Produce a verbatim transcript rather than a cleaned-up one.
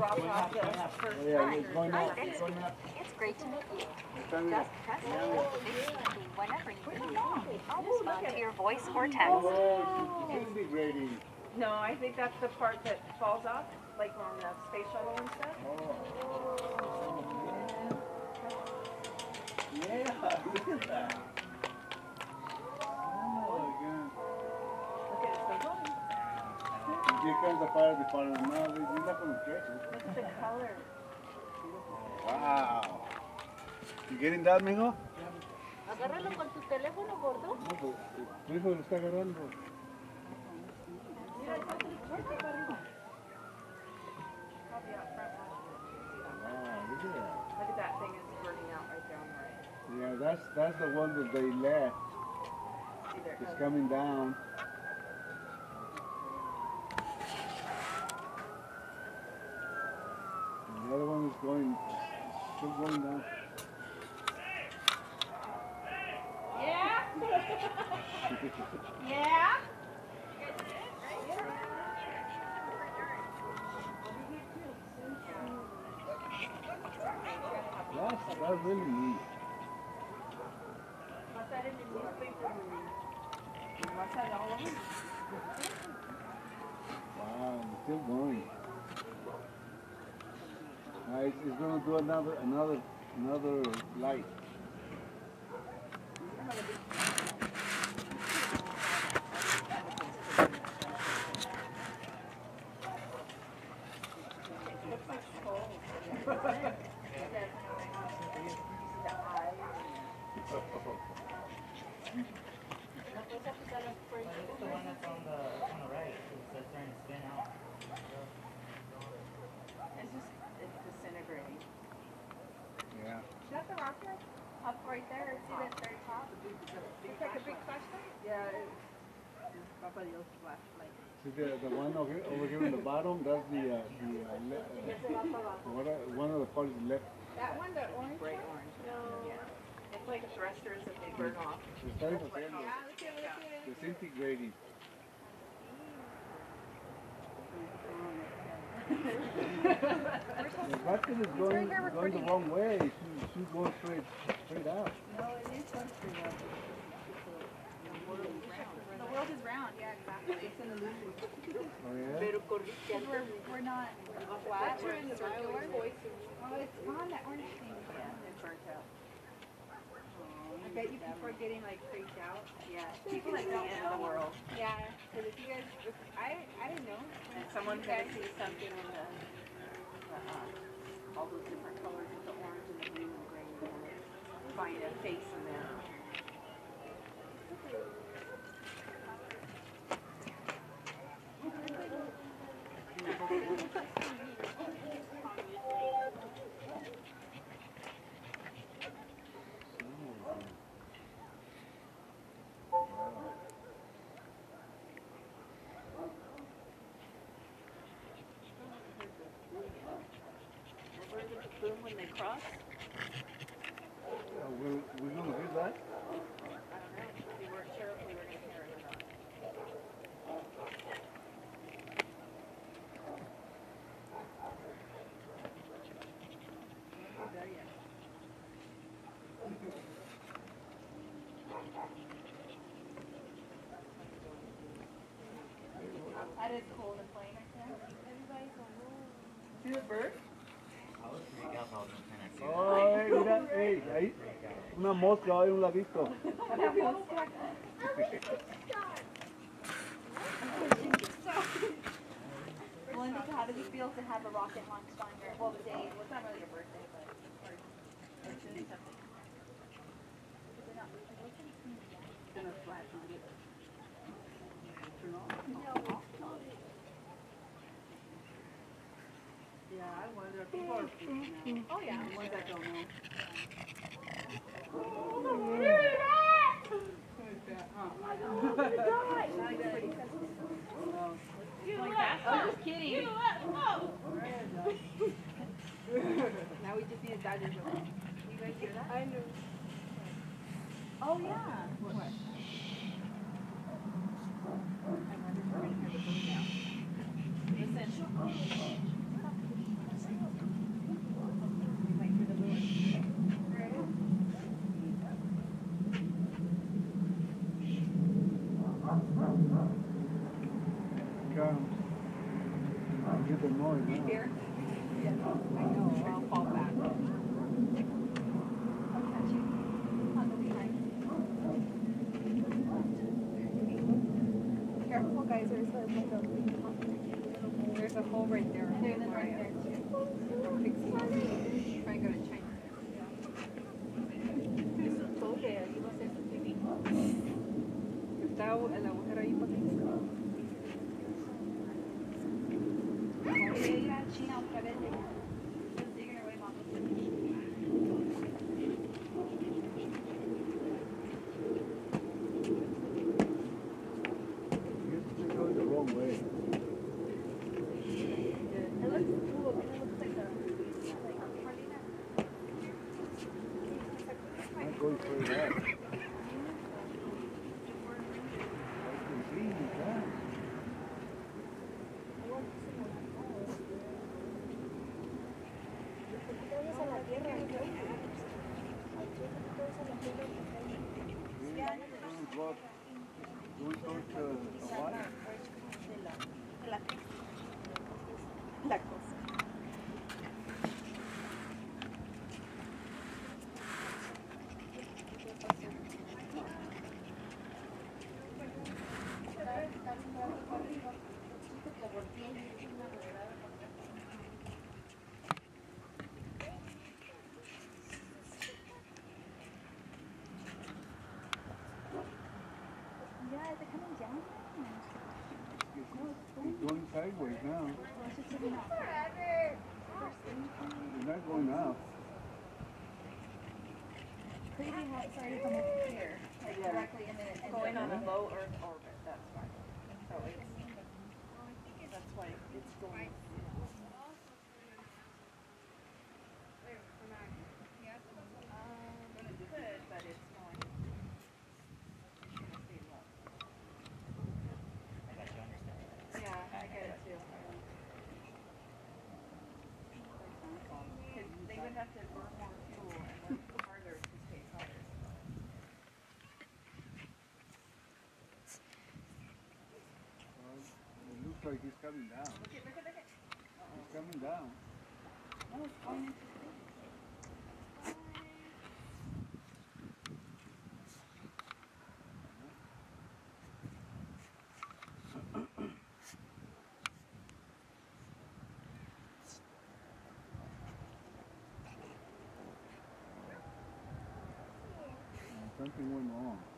dropped off the first Oh, yeah, time. it's going Hi, up. it's, It's going up. it's great to meet you. It's coming Just up. press Yeah. it whenever you need. I'll respond to your voice or text. Oh, it's going to be grading. No, I think that's the part that falls off, like on the space shuttle and stuff. Oh, man. Yeah, look at that. Oh, God. Look at it still going. Here comes the fire department. No, you're not going to catch it. Look at the color. Wow. You getting that, mijo? Agárralo con tu teléfono, gordo. No, pues, tu hijo lo está agarrando. Mira, está fuerte para arriba. Wow, look at that. Look at that thing is burning out right there on the right. Yeah, that's that's the one that they left. See there it It's goes. coming down. And the other one is going, still going down. Yeah? Yeah? That's, that's really neat. What's that in the newspaper? What's that all over? Wow, it's still going. Uh, it's, it's going to do another, another, another light. Yeah. Is that the rocket? Up right there, see that very top? It's like a big flashlight? Yeah, it's Papa Dios flashlight. See the, the one over here, over here on the bottom, that's the, uh, the uh, le uh, what are, one of the parts left. That one, the orange Bright one? orange. No. Yeah. It's like thrusters that they burn off. It's starting to burn. Yeah, look at it, look at it. Disintegrating. The rocket is going, going the wrong way. It should, should go straight, straight out. No, it is going straight up. The world is round, yeah, exactly. It's an illusion. Oh, yeah? Because we're, we're not flat, we're circular. Oh, it's on that orange thing. Yeah, It's burnt out. I bet you people are getting like freaked out. Yeah, people that don't know the world. Yeah, because if you guys, if, I, I didn't know. And someone's going to see something in the, the uh, all those different colors with the orange and the blue and the green, and find a face in there. Boom when they cross? Uh, we're, we're going to do that? I don't know. We weren't sure if we were going to hear it or not. Not there yet. That is cool, the plane right there. Everybody's going, See the bird? Ay, mira, ey, ahí, una mosca ahí a un ladito. Melinda, how does it feel to have a rocket launched on your, well, the day, well, it's not really your birthday, but, or, or doing something? Is it not, what's it? It's going to flash on it. Turn off? No. Yeah, I wonder if people are freaking out. Oh, yeah. The ones that don't know. I'm just kidding. Now we just need a Dodger joke. You guys hear that? I know. Oh, yeah. What? I wonder if we're going to hear the boom now. Listen. Comes. Get the noise now. Here? Yeah, I know, I'll fall back. I'll catch you on the behind. Careful, guys. There's a, like a There's a hole right there. There's one right there too. From Pixie. Trying to go to China. Está el agujero ahí para que Voy a ir a China otra vez. Just digging her way, Mom. You're going the wrong way. It looks cool. It looks like a like a Carlina. Not going straight up. la cosa. Yeah, is it coming down? It's going sideways now. It's just sitting up. It's not going up. Crazy how it started from over here, like Yeah. directly in the in Going the, on a low Earth orbit, that's why. So it's, that's why it's going. Um, it could, but it's going. It's gonna stay low. Yeah, I get it too. Because they would have to burn more fuel and work harder to stay higher. Well, it looks like it's coming down. Look at, look at, look at. It's coming down. Oh, it's going into space. Something went wrong.